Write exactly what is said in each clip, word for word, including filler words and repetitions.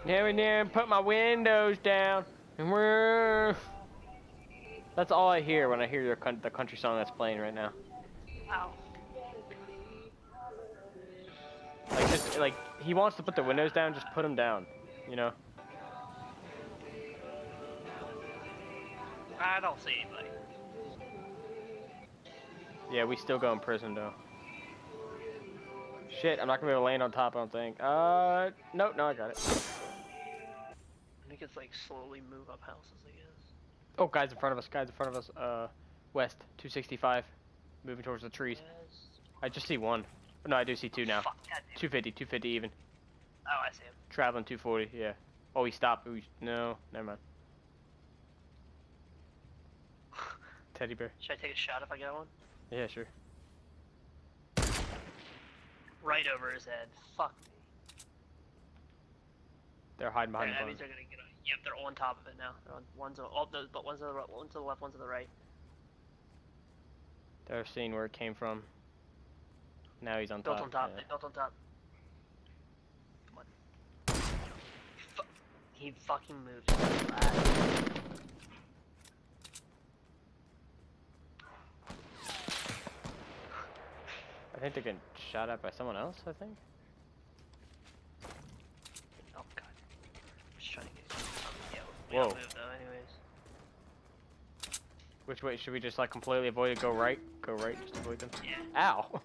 Now and then, put my windows down, and we're. That's all I hear when I hear your the country song that's playing right now. Ow. Like, just like he wants to put the windows down, just put them down, you know. I don't see anybody. Yeah, we still go in prison though. Shit, I'm not gonna be able to land on top. I don't think. Uh, no, no, I got it. I think it's like slowly move up houses, I guess. Oh, guys in front of us, guys in front of us, uh, west, two sixty-five, moving towards the trees. Yes. I just see one. No, I do see two now. Fuck, two fifty, two fifty even. Oh, I see him. Traveling two forty, yeah. Oh, he stopped. We, no, never mind. Teddy bear. Should I take a shot if I get one? Yeah, sure. Right over his head. Fuck me. They're hiding behind Yeah, the that barn. means they're gonna get on. Yep, they're on top of it now. They're on, one's on, oh, the, but one's to the right, one to the left, one to the right. They're seeing where it came from. Now he's on Built top. on top. Yeah. Built on top. Come on. Fu he fucking moved. I think they're getting shot at by someone else, I think. Oh god. I'm just trying to get yeah, we Whoa. don't move though anyways. Which way? Should we just like completely avoid it? Go right? Go right, just avoid them? Yeah. Ow!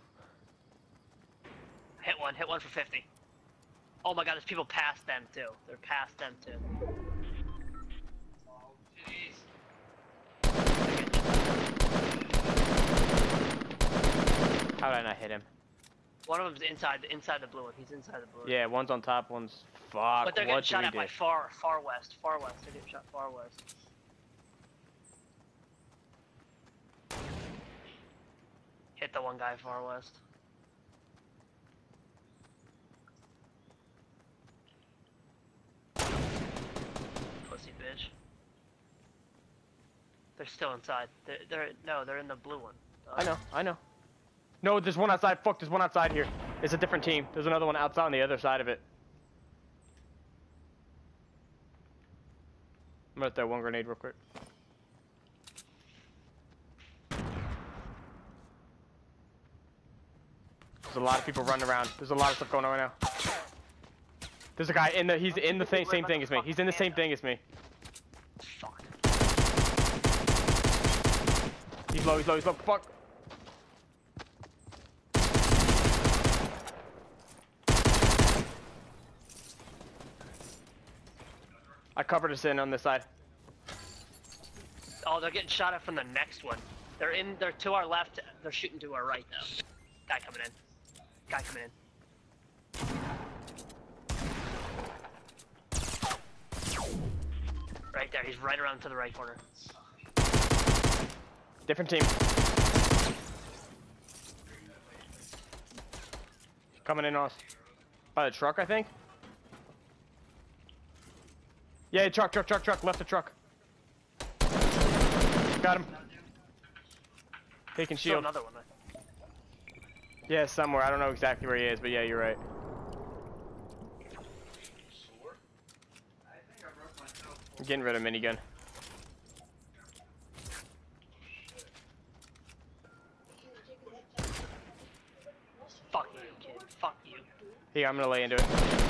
Hit one, hit one for fifty. Oh my god, there's people past them too. They're past them too. Oh jeez. How did I not hit him? One of them's inside inside the blue one. He's inside the blue one. Yeah, one's on top, one's fuck. But they're what getting shot do at we by do? far far west. Far west. They're getting shot far west. Hit the one guy far west. Pussy bitch. They're still inside. They're, they're no, they're in the blue one. Uh, I know, I know. No, there's one outside. Fuck, there's one outside here. It's a different team. There's another one outside on the other side of it. I'm gonna throw one grenade real quick. There's a lot of people running around. There's a lot of stuff going on right now. There's a guy in the. He's in the same same thing as me. He's in the same thing as me. Fuck. He's low. He's low. He's low. Fuck. I covered us in on this side. Oh, they're getting shot at from the next one. They're in. They're to our left. They're shooting to our right now. Guy coming in. Guy coming in. Right there. He's right around to the right corner. Different team. Coming in on us. By the truck, I think. Yeah, truck, truck, truck, truck. Left the truck. Got him. Taking Still shield. another one. Yeah, somewhere. I don't know exactly where he is, but yeah, you're right. I'm getting rid of minigun. Fuck you, kid. Fuck you. Here, I'm gonna lay into it.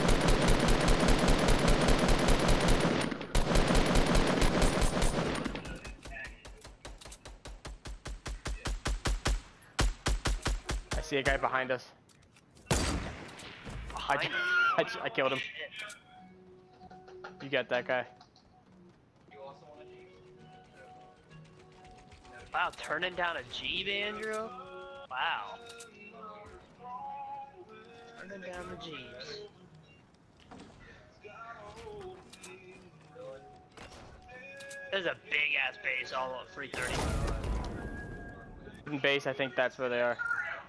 I see a guy behind us. I, Behind I, I killed him. You got that guy. Wow, turning down a Jeep, Andrew? Wow. Turning down the Jeeps. There's a big ass base all at three thirty. In base, I think that's where they are.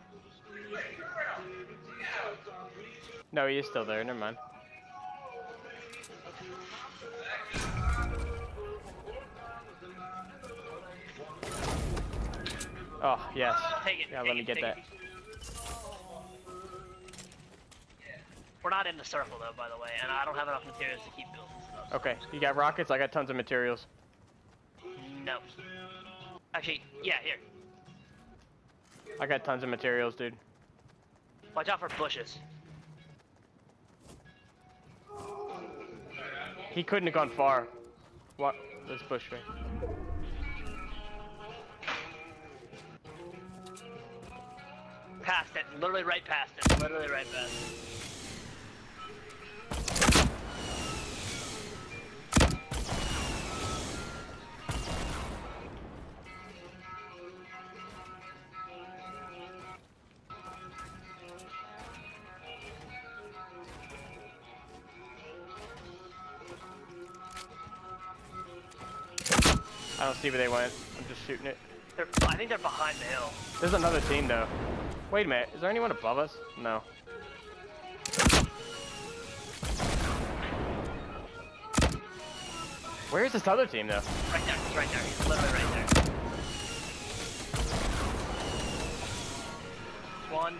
No, he is still there. Never mind. Oh, yes. Take it, Yeah, take let me it, get take that. it. We're not in the circle though, by the way, and I don't have enough materials to keep building stuff. Okay, you got rockets? I got tons of materials. No. Actually, yeah, here. I got tons of materials, dude. Watch out for bushes. He couldn't have gone far. What? This bush right. Past it, literally right past it, literally right past it. I don't see where they went. I'm just shooting it. They're, I think they're behind the hill. There's another team though. Wait a minute, is there anyone above us? No. Where is this other team though? Right there, he's right there, he's literally right there. One.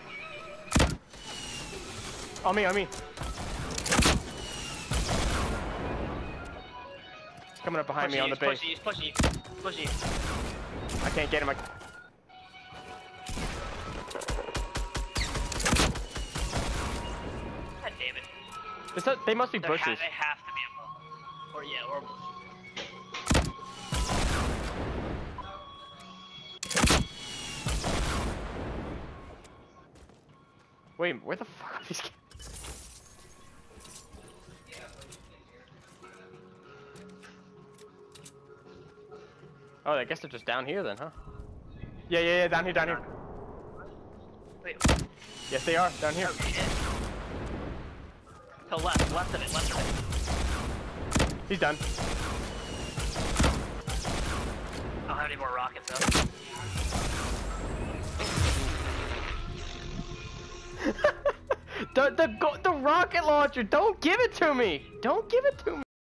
On me, on me. He's coming up behind Pushing me on you, the base. Pushing you, he's pushing you, pushing you. I can't get him. I... God damn it. This, they must be They're bushes. Ha they have to be above. Or yeah, or bush. Wait, where the fuck are these kids? Oh, I guess they're just down here then, huh? Yeah, yeah, yeah, down here, down here. Wait. Yes, they are, down here. Oh shit. To left, left of it, left of it. He's done. I don't have any more rockets though. the, the, go, the rocket launcher, don't give it to me! Don't give it to me!